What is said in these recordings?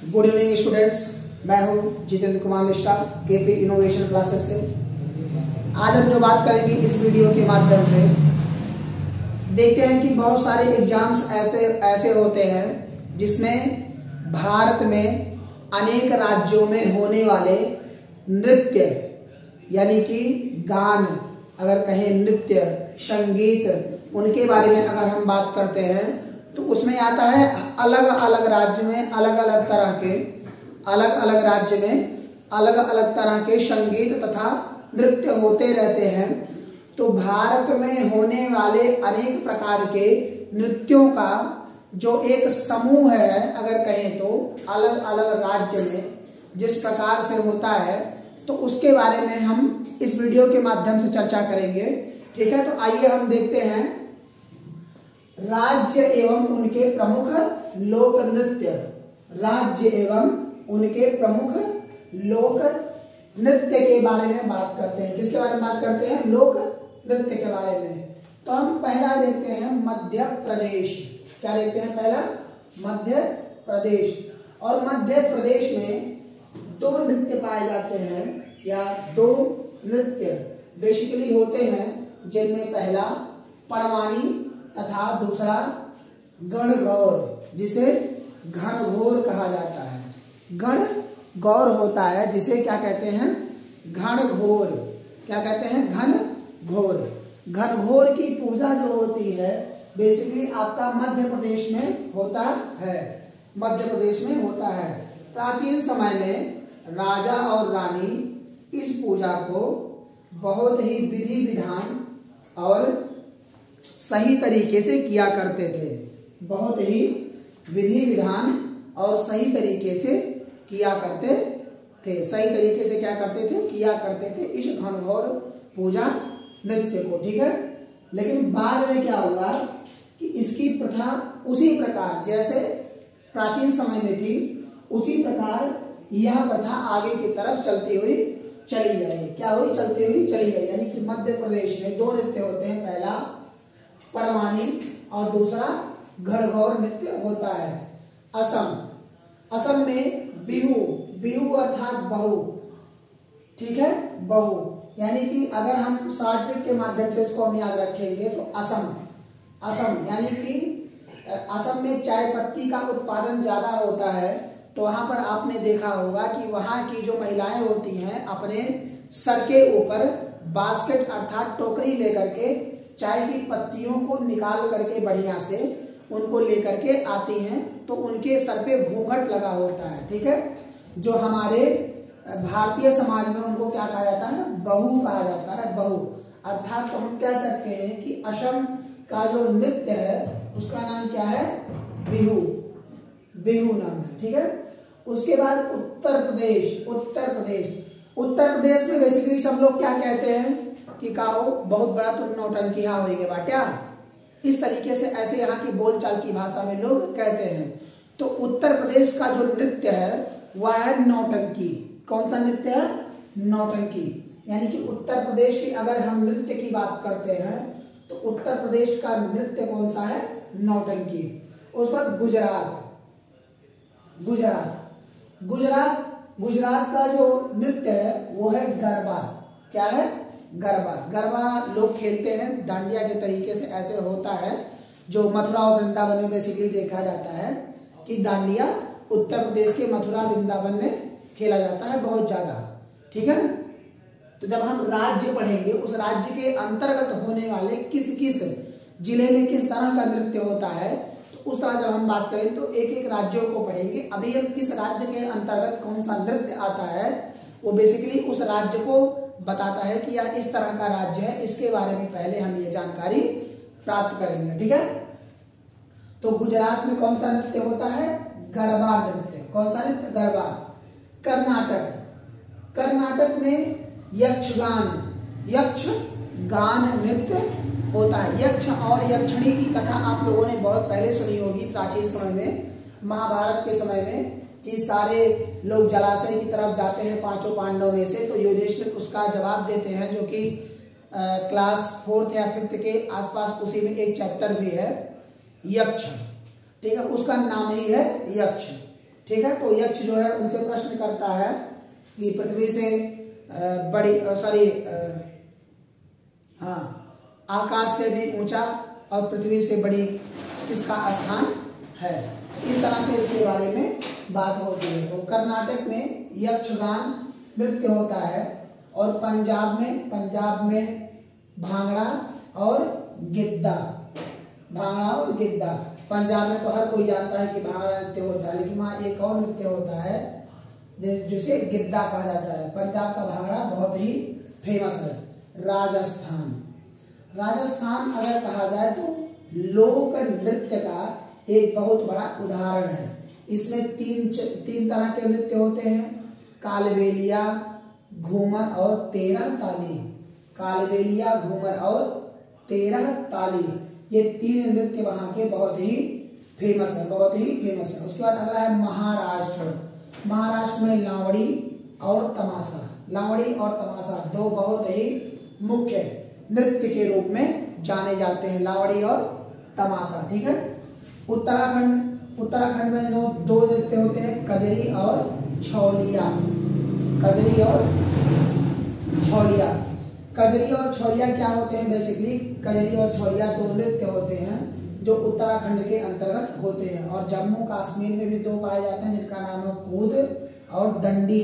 Good evening students, मैं हूं Jitendra Kumar Mishra KP innovation classes से। आज हम जो बात करेंगे इस वीडियो के माध्यम से, देखते हैं कि बहुत सारे एग्जाम्स ऐसे होते हैं जिसमें भारत में अनेक राज्यों में होने वाले नृत्य यानी कि गान, अगर कहें नृत्य संगीत, उनके बारे में अगर हम बात करते हैं तो उसमें आता है अलग अलग राज्य में अलग अलग तरह के संगीत तथा नृत्य होते रहते हैं। तो भारत में होने वाले अनेक प्रकार के नृत्यों का जो एक समूह है, अगर कहें तो अलग अलग राज्य में जिस प्रकार से होता है, तो उसके बारे में हम इस वीडियो के माध्यम से चर्चा करेंगे। ठीक है, तो आइए हम देखते हैं राज्य एवं उनके प्रमुख लोक नृत्य। राज्य एवं उनके प्रमुख लोक नृत्य के बारे में बात करते हैं। किसके बारे में बात करते हैं? लोक नृत्य के बारे में। तो हम पहला देखते हैं मध्य प्रदेश। क्या देखते हैं? पहला मध्य प्रदेश। और मध्य प्रदेश में दो नृत्य पाए जाते हैं, या दो नृत्य बेसिकली होते हैं, जिनमें पहला पड़वानी तथा दूसरा गणगौर, जिसे घनघोर कहा जाता है। गणगौर होता है जिसे क्या कहते हैं? घनघोर। क्या कहते हैं? घनघोर। घनघोर की पूजा जो होती है बेसिकली आपका मध्य प्रदेश में होता है। मध्य प्रदेश में होता है। प्राचीन समय में राजा और रानी इस पूजा को बहुत ही विधि विधान और सही तरीके से किया करते थे। बहुत ही विधि विधान और सही तरीके से किया करते थे। सही तरीके से क्या करते थे? किया करते थे इस घनघोर पूजा नृत्य को। ठीक है, लेकिन बाद में क्या हुआ कि इसकी प्रथा उसी प्रकार जैसे प्राचीन समय में थी, उसी प्रकार यह प्रथा आगे की तरफ चलती हुई चली आई। क्या हुई? चलती हुई चली आई। यानी कि मध्य प्रदेश में दो नृत्य होते हैं, पहला पड़वानी और दूसरा घनघोर नृत्य होता है। असम में बिहू अर्थात बहू। ठीक है, बहू यानी कि अगर हम शॉर्ट ट्रिक के माध्यम से इसको हम याद रखेंगे तो असम यानी कि असम में चाय पत्ती का उत्पादन ज्यादा होता है। तो वहां पर आपने देखा होगा कि वहां की जो महिलाएं होती हैं अपने सर के ऊपर बास्केट अर्थात टोकरी लेकर के चाय की पत्तियों को निकाल करके बढ़िया से उनको लेकर के आती हैं, तो उनके सर पे घूंघट लगा होता है। ठीक है, जो हमारे भारतीय समाज में उनको क्या कहा जाता है? बहू कहा जाता है। बहू अर्थात तो हम कह सकते हैं कि असम का जो नृत्य है उसका नाम क्या है? बिहू नाम है। ठीक है, उसके बाद उत्तर प्रदेश में बेसिकली सब लोग क्या कहते हैं कि का हो बहुत बड़ा तुम नौटंकी हो गए बाट्या, इस तरीके से ऐसे यहाँ की बोलचाल की भाषा में लोग कहते हैं। तो उत्तर प्रदेश का जो नृत्य है वह है नौटंकी। कौन सा नृत्य है? नौटंकी। यानी कि उत्तर प्रदेश की अगर हम नृत्य की बात करते हैं तो उत्तर प्रदेश का नृत्य कौन सा है? नौटंकी। उस बाद गुजरात का जो नृत्य है वो है गरबा। क्या है? गरबा लोग खेलते हैं डांडिया के तरीके से। ऐसे होता है जो मथुरा और वृंदावन में बेसिकली देखा जाता है कि डांडिया उत्तर प्रदेश के मथुरा वृंदावन में खेला जाता है बहुत ज्यादा। ठीक है, तो जब हम राज्य पढ़ेंगे उस राज्य के अंतर्गत होने वाले किस किस जिले में किस तरह का नृत्य होता है, तो उस तरह जब हम बात करें तो एक एक राज्यों को पढ़ेंगे। अभी हम किस राज्य के अंतर्गत कौन सा नृत्य आता है वो बेसिकली उस राज्य को बताता है कि यह इस तरह का राज्य है। इसके बारे में पहले हम ये जानकारी प्राप्त करेंगे। ठीक है, तो गुजरात में कौन सा नृत्य होता है? गरबा नृत्य। कौन सा नृत्य? गरबा। कर्नाटक में यक्षगान नृत्य होता है। यक्ष और यक्षिणी की कथा आप लोगों ने बहुत पहले सुनी होगी प्राचीन समय में, महाभारत के समय में, कि सारे लोग जलाशय की तरफ जाते हैं पांचों पांडवों में से, तो युधिष्ठिर उसका जवाब देते हैं, जो कि क्लास 4th या 5th के आसपास उसी में एक चैप्टर भी है, यक्ष। ठीक है, उसका नाम ही है यक्ष। ठीक है। तो यक्ष जो है उनसे प्रश्न करता है कि पृथ्वी से बड़ी आकाश से भी ऊंचा और पृथ्वी से बड़ी किसका स्थान है, इस तरह से इसके बारे में बात होती है। तो कर्नाटक में यक्षगान नृत्य होता है और पंजाब में भांगड़ा और गिद्दा। पंजाब में तो हर कोई जानता है कि भांगड़ा नृत्य होता है, लेकिन वहाँ एक और नृत्य होता है जिसे गिद्दा कहा जाता है। पंजाब का भांगड़ा बहुत ही फेमस है। राजस्थान अगर कहा जाए तो लोक नृत्य का एक बहुत बड़ा उदाहरण है। इसमें तीन तरह के नृत्य होते हैं, कालबेलिया, घूमर और तेरह ताली। कालबेलिया, घूमर और तेरह ताली, ये तीन नृत्य वहाँ के बहुत ही फेमस है। उसके बाद अगला है महाराष्ट्र में लावड़ी और तमाशा दो बहुत ही मुख्य नृत्य के रूप में जाने जाते हैं, लावड़ी और तमाशा, ठीक है। उत्तराखंड में दो नृत्य होते हैं, कजरी और छौलिया। कजरी और छौलिया क्या होते हैं? बेसिकली कजरी और छौलिया दो नृत्य होते हैं जो उत्तराखंड के अंतर्गत होते हैं, और जम्मू कश्मीर में भी दो पाए जाते हैं जिनका नाम है कूद और दंडी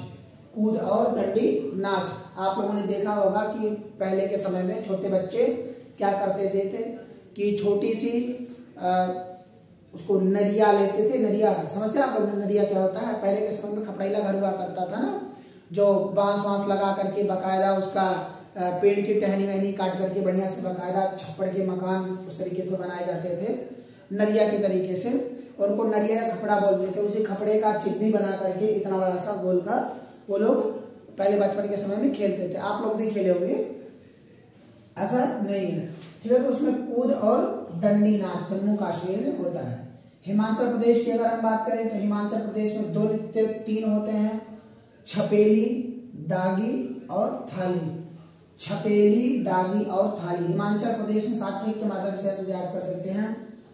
नाच। आप लोगों ने देखा होगा कि पहले के समय में छोटे बच्चे क्या करते थे कि छोटी सी उसको नरिया लेते थे। नरिया समझते हैं आप लोग? नरिया क्या होता है? पहले के समय में खपड़ैला घर हुआ करता था ना, जो बांस लगा करके बकायदा उसका पेड़ की टहनी वहनी काट करके बढ़िया से बकायदा छप्पड़ के मकान उस तरीके से बनाए जाते थे नरिया के तरीके से, और उनको नरिया या खपड़ा बोलते थे। उसी खपड़े का चिप्पी बना करके इतना बड़ा सा गोल का वो लोग पहले बचपन के समय में खेलते थे। आप लोग भी खेले होंगे, ऐसा नहीं है, ठीक है। तो उसमें कूद और दंडी नाच जम्मू कश्मीर में होता है। हिमाचल प्रदेश की अगर हम बात करें तो हिमाचल प्रदेश में दो नृत्य तीन होते हैं, छपेली, दागी और थाली। हिमाचल प्रदेश में सात्विक के माध्यम से हम याद कर सकते हैं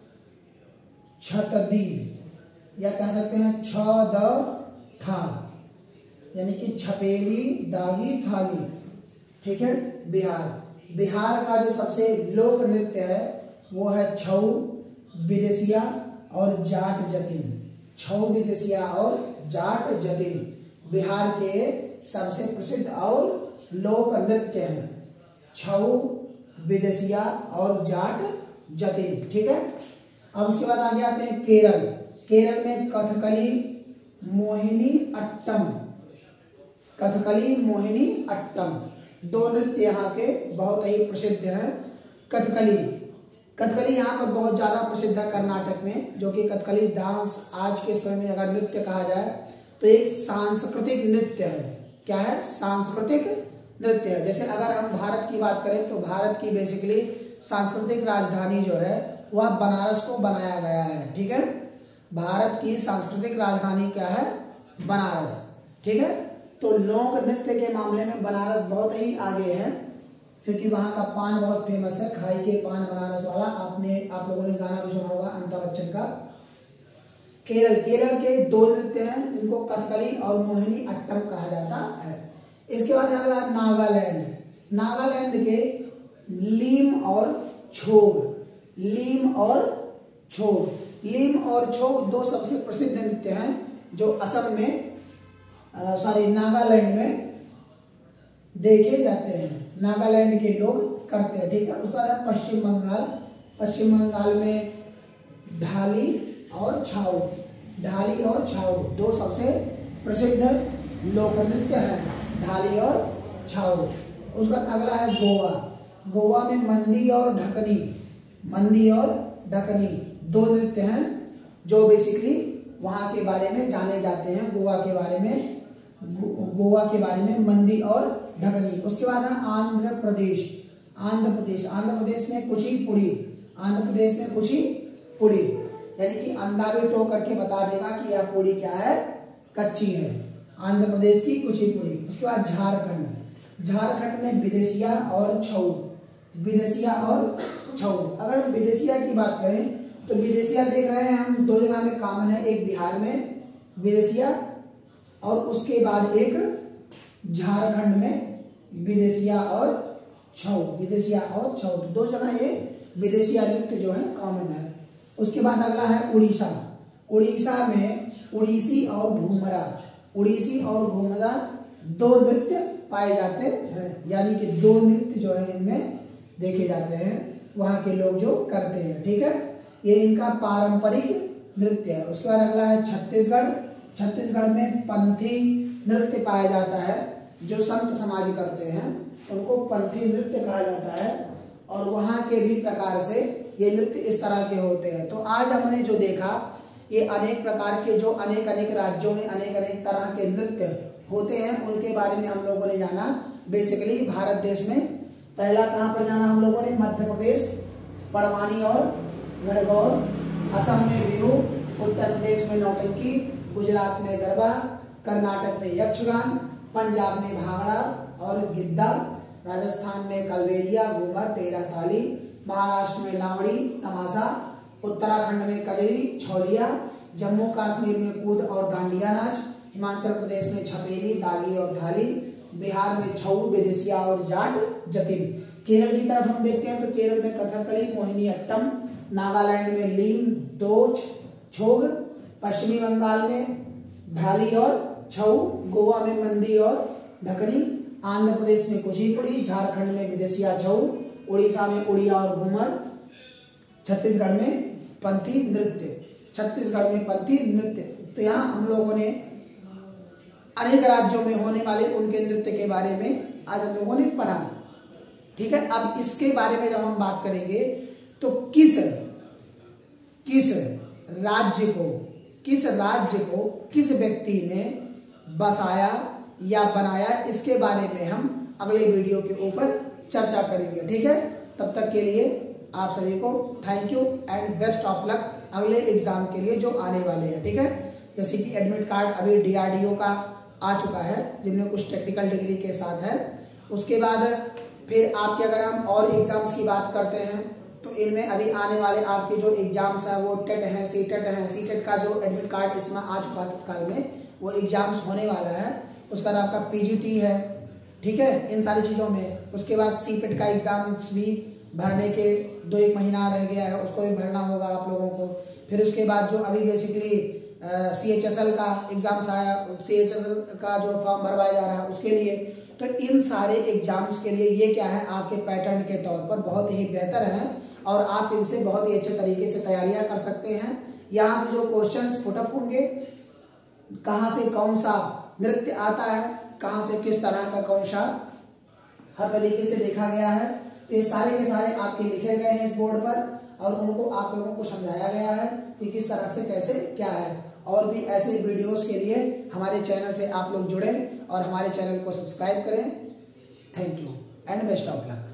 छतदी, या कह सकते हैं छ द था, यानी कि छपेली, दागी, थाली, ठीक है। बिहार का जो सबसे लोक नृत्य है वो है छऊ, विदेशिया और जाट जतिन। बिहार के सबसे प्रसिद्ध और लोक नृत्य हैं छऊ, विदेशिया और जाट जतिन, ठीक है। अब उसके बाद आगे आते हैं केरल में कथकली, मोहिनी अट्टम दो नृत्य यहाँ के बहुत ही प्रसिद्ध हैं। कथकली यहाँ पर बहुत ज्यादा प्रसिद्ध है कर्नाटक में, जो कि कथकली डांस आज के समय में अगर नृत्य कहा जाए तो एक सांस्कृतिक नृत्य है। क्या है? सांस्कृतिक नृत्य है। जैसे अगर हम भारत की बात करें तो भारत की बेसिकली सांस्कृतिक राजधानी जो है वह बनारस को बनाया गया है, ठीक है। भारत की सांस्कृतिक राजधानी क्या है? बनारस, ठीक है। तो लोक नृत्य के मामले में बनारस बहुत ही आगे है, क्योंकि वहाँ का पान बहुत फेमस है, खाई के पान बनारस वाला। आप लोगों ने गाना भी सुना होगा अमिताभ बच्चन का। केरल के दो नृत्य हैं जिनको कथकली और मोहिनी अट्टम कहा जाता है। इसके बाद अगला नागालैंड के लीम और छोग दो सबसे प्रसिद्ध नृत्य हैं जो असम में नागालैंड में देखे जाते हैं, नागालैंड के लोग करते हैं, ठीक है। उसके बाद पश्चिम बंगाल में ढाली और छाऊ दो सबसे प्रसिद्ध लोक नृत्य हैं, ढाली और छाऊ। उसके बाद अगला है गोवा में मंदी और ढकनी दो नृत्य हैं जो बेसिकली वहाँ के बारे में जाने जाते हैं, गोवा के बारे में मंदी और ढकनी। उसके बाद है आंध्र प्रदेश में कुचिपुड़ी, यानी कि अंधा भी टोक करके बता देगा कि यह पुड़ी क्या है? कच्ची है। आंध्र प्रदेश की कुचिपुड़ी। उसके बाद झारखंड में विदेशिया और छऊ। अगर विदेशिया की बात करें तो विदेशिया देख रहे हैं हम दो जगह में कॉमन है, एक बिहार में विदेशिया, और उसके बाद एक झारखंड में विदेशिया और छऊ, विदेशिया और छऊ, दो जगह ये विदेशिया नृत्य जो है कॉमन है। उसके बाद अगला है उड़ीसा। उड़ीसा में उड़ीसी और घूमरा, उड़ीसी और घूमरा दो नृत्य पाए जाते हैं, यानी कि दो नृत्य जो है इनमें देखे जाते हैं, वहाँ के लोग जो करते हैं। ठीक है, ये इनका पारंपरिक नृत्य है। उसके बाद अगला है छत्तीसगढ़। छत्तीसगढ़ में पंथी नृत्य पाया जाता है, जो संत समाज करते हैं उनको पंथी नृत्य कहा जाता है, और वहाँ के भी प्रकार से ये नृत्य इस तरह के होते हैं। तो आज हमने जो देखा ये अनेक प्रकार के जो अनेक अनेक राज्यों में अनेक अनेक तरह के नृत्य होते हैं, उनके बारे में हम लोगों ने जाना। बेसिकली भारत देश में पहला कहाँ पर जाना हम लोगों ने, मध्य प्रदेश पड़वानी और गणगौर, असम में बिहू, उत्तर प्रदेश में नौटंकी, गुजरात में गरबा, कर्नाटक में यक्षगान, पंजाब में भांगड़ा और गिद्दा, राजस्थान में कलबेलिया, घूमर, तेरह ताली, महाराष्ट्र में लावड़ी, तमाशा, उत्तराखंड में कजरी, छौलिया, जम्मू कश्मीर में कूद और दांडिया नाच, हिमाचल प्रदेश में छपेली, दागी और थाली, बिहार में छऊ, विदेशिया और जाट, जतिन। केरल की तरफ हम देखते हैं तो केरल में कथकली, मोहिनी अट्टम, नागालैंड में लीम, दोच, छोग, पश्चिमी बंगाल में भाली और छऊ, गोवा में मंदी और ढकनी, आंध्र प्रदेश में कुचिपुड़ी, झारखंड में विदेशिया छऊ, उड़ीसा में उड़िया और घूमर, छत्तीसगढ़ में पंथी नृत्य, छत्तीसगढ़ में पंथी नृत्य। तो यहाँ हम लोगों ने अनेक राज्यों में होने वाले उनके नृत्य के बारे में आज हम लोगों ने पढ़ा। ठीक है, अब इसके बारे में जब हम बात करेंगे तो किस राज्य को किस व्यक्ति ने बसाया या बनाया, इसके बारे में हम अगले वीडियो के ऊपर चर्चा करेंगे। ठीक है, तब तक के लिए आप सभी को thank you and best of luck अगले एग्जाम के लिए जो आने वाले हैं। ठीक है, जैसे कि एडमिट कार्ड अभी DRDO का आ चुका है, जिनमें कुछ टेक्निकल डिग्री के साथ है। उसके बाद फिर आपके अगर हम और एग्जाम्स की बात करते हैं तो इनमें अभी आने वाले आपके जो एग्जाम्स हैं वो टेट हैं, सीटेट हैं। सीटेट का जो एडमिट कार्ड इसमें आ चुका तत्काल में, वो एग्जाम्स होने वाला है। उसके बाद आपका PGT है। ठीक है, इन सारी चीज़ों में। उसके बाद सीपेट का एग्जाम्स भी भरने के 2-1 महीना रह गया है, उसको भी भरना होगा आप लोगों को। फिर उसके बाद जो अभी बेसिकली CHSL का एग्जाम्स आया, CHSL का जो फॉर्म भरवाया जा रहा है उसके लिए, तो इन सारे एग्जाम्स के लिए ये क्या है, आपके पैटर्न के तौर पर बहुत ही बेहतर हैं और आप इनसे बहुत ही अच्छे तरीके से तैयारियां कर सकते हैं। यहाँ से जो क्वेश्चंस पुटअप होंगे, कहाँ से कौन सा नृत्य आता है, कहाँ से किस तरह का कौन सा हर तरीके से देखा गया है, तो ये सारे के सारे आपके लिखे गए हैं इस बोर्ड पर और उनको आप लोगों को समझाया गया है कि किस तरह से कैसे क्या है। और भी ऐसे वीडियोस के लिए हमारे चैनल से आप लोग जुड़ें और हमारे चैनल को सब्सक्राइब करें। Thank you and best of luck.